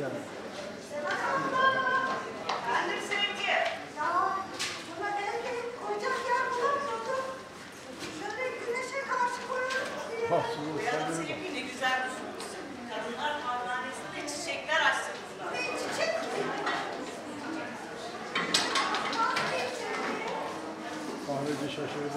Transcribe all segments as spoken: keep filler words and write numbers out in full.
canım. Efendim Sevgi. Ya buna evde koyacak yer bulamıyordum. Şöyle güneşe karşı koyuyorum diye. Bu yana Sevgi ne güzel düşünmüşsün. Kadınlar parmanesinde çiçekler açtırmışlar. Ne çiçek mi? Kahveci şaşırdı.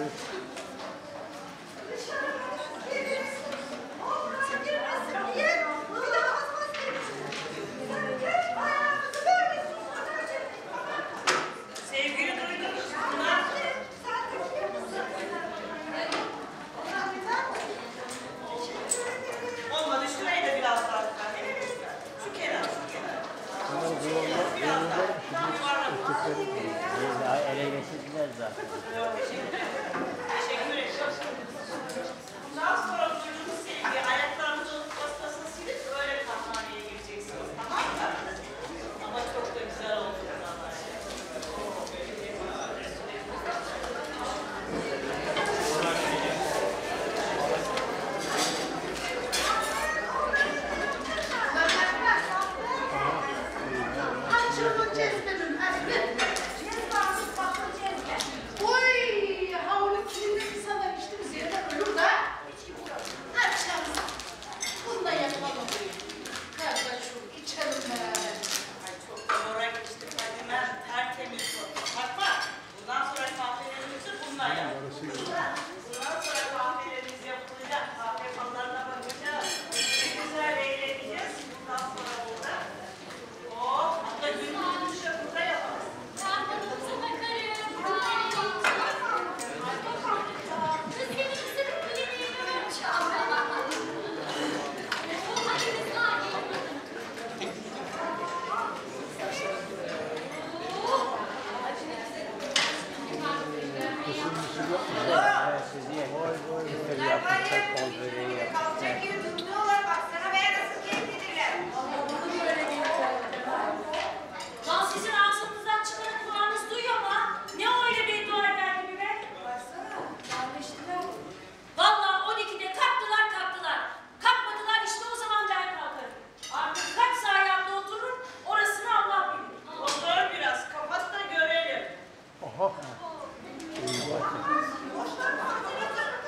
Sevgili duydunuz bunlar. Olmadı şurayı da biraz daha değil mi? Şu kenar, şu kenar. Bunlar zorlar, Biraz daha. zorlar. Tam yuvarlak. Ele geçirdiler zaten. Teşekkür ederim. Bundan sonra duyduğunuz sevgi, ayaklarınızı olup pastasını silip öyle kahvaneye gireceksiniz. Tamam mı? Ama çok da güzel oldu. Oy, havlu kilinde insanlar içtiğimiz yerden ölür de. Açalım. Bunu da yapalım. Kardeşim, içelim be. Ay çok doğru geçti Fadime. Tertemiz bu. Bak bak. Bundan sonra kahvelerimizi bununla yapalım. Bundan sonra kahvelerimiz yapılacak. Kahve fallarına bakacağız. Ne güzel eğleneceğiz. Bundan sonra burada. Oh, hatta gündüzümüzü de burada yapalım. Kalacak gibi tutmuyorlar baksana be nasıl keyiflidirler. Lan sizin ağzınızdan çıkanı kulağınız duyuyor mu? Ne öyle beddua eder gibi be? Baksana yanlışlıkla. Vallahi on ikide kalktılar kalktılar. Kalkmadılar işte o zaman ben kalkarım. Artık kaç saat ayakta oturur orasını Allah bilir. Otur biraz. Kapat da görelim. Aha. Boşver,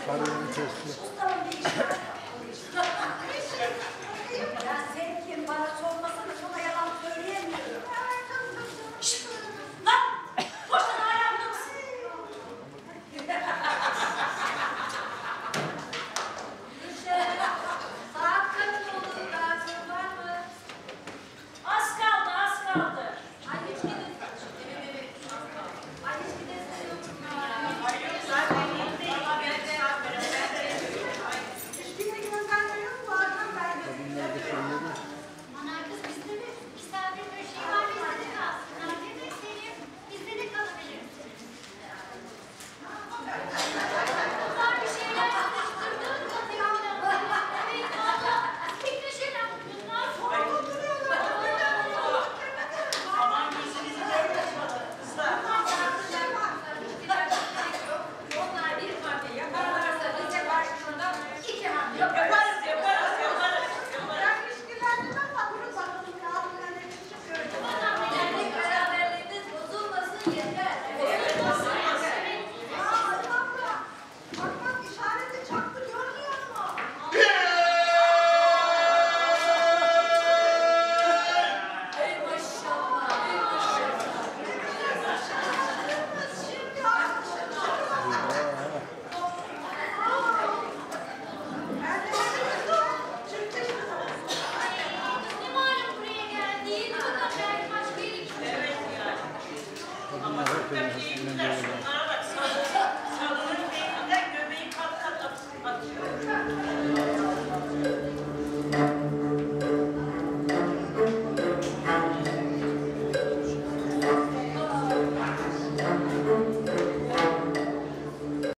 Karnını kesti. Sus tamam, değişme.